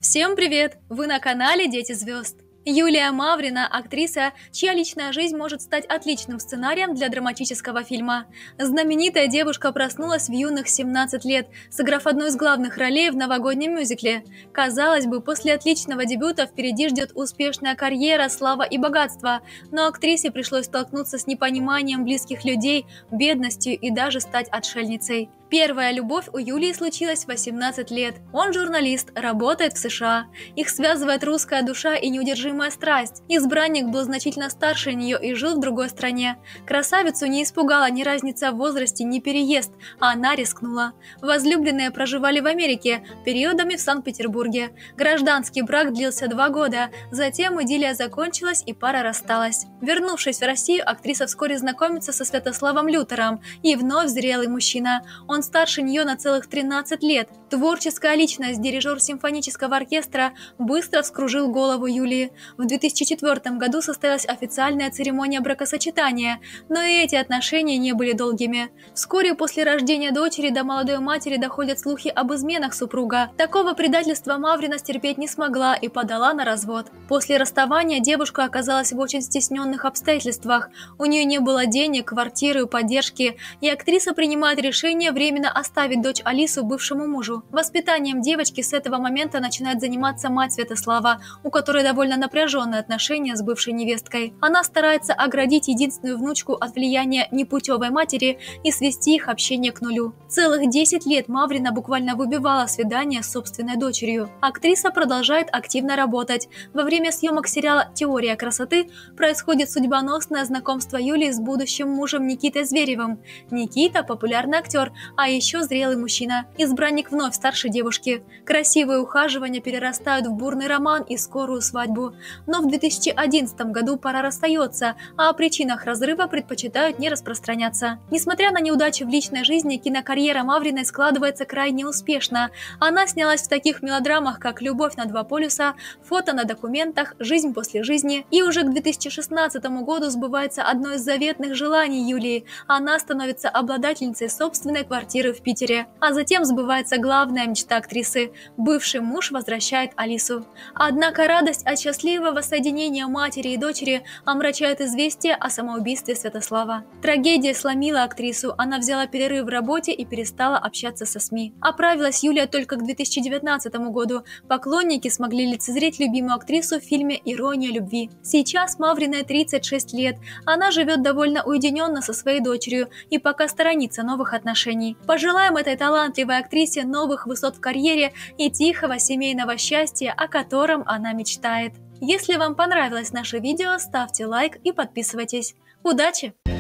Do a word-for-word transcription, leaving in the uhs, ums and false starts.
Всем привет! Вы на канале Дети звезд. Юлия Маврина – актриса, чья личная жизнь может стать отличным сценарием для драматического фильма. Знаменитая девушка проснулась в юных семнадцать лет, сыграв одну из главных ролей в новогоднем мюзикле. Казалось бы, после отличного дебюта впереди ждет успешная карьера, слава и богатство, но актрисе пришлось столкнуться с непониманием близких людей, бедностью и даже стать отшельницей. Первая любовь у Юлии случилась в восемнадцать лет. Он журналист, работает в США. Их связывает русская душа и неудержимая страсть. Избранник был значительно старше нее и жил в другой стране. Красавицу не испугала ни разница в возрасте, ни переезд, а она рискнула. Возлюбленные проживали в Америке, периодами в Санкт-Петербурге. Гражданский брак длился два года, затем идиллия закончилась и пара рассталась. Вернувшись в Россию, актриса вскоре знакомится со Святославом Лютером, и вновь зрелый мужчина. Он Он старше нее на целых тринадцать лет. Творческая личность, дирижер симфонического оркестра, быстро вскружил голову Юлии. В две тысячи четвёртом году состоялась официальная церемония бракосочетания, но и эти отношения не были долгими. Вскоре после рождения дочери до молодой матери доходят слухи об изменах супруга. Такого предательства Маврина стерпеть не смогла и подала на развод. После расставания девушка оказалась в очень стесненных обстоятельствах. У нее не было денег, квартиры, поддержки, и актриса принимает решение временно оставить дочь Алису бывшему мужу. Воспитанием девочки с этого момента начинает заниматься мать Святослава, у которой довольно напряженные отношения с бывшей невесткой. Она старается оградить единственную внучку от влияния непутевой матери и свести их общение к нулю. Целых десять лет Маврина буквально выбивала свидания с собственной дочерью. Актриса продолжает активно работать. Во время съемок сериала «Теория красоты» происходит судьбоносное знакомство Юлии с будущим мужем Никитой Зверевым. Никита – популярный актер, а еще зрелый мужчина. Избранник вновь старше девушки. Красивые ухаживания перерастают в бурный роман и скорую свадьбу. Но в две тысячи одиннадцатом году пара расстается, а о причинах разрыва предпочитают не распространяться. Несмотря на неудачи в личной жизни, кинокарьера Мавриной складывается крайне успешно. Она снялась в таких мелодрамах, как «Любовь на два полюса», «Фото на документах», «Жизнь после жизни». И уже к две тысячи шестнадцатому году сбывается одно из заветных желаний Юлии. Она становится обладательницей собственной квартиры в Питере. А затем сбывается главная мечта актрисы – бывший муж возвращает Алису. Однако радость от счастливого соединения матери и дочери омрачает известие о самоубийстве Святослава. Трагедия сломила актрису, она взяла перерыв в работе и перестала общаться со СМИ. Оправилась Юлия только к две тысячи девятнадцатому году. Поклонники смогли лицезреть любимую актрису в фильме «Ирония любви». Сейчас Мавриной тридцать шесть лет. Она живет довольно уединенно со своей дочерью и пока сторонится новых отношений. Пожелаем этой талантливой актрисе новых высот в карьере и тихого семейного счастья, о котором она мечтает. Если вам понравилось наше видео, ставьте лайк и подписывайтесь. Удачи!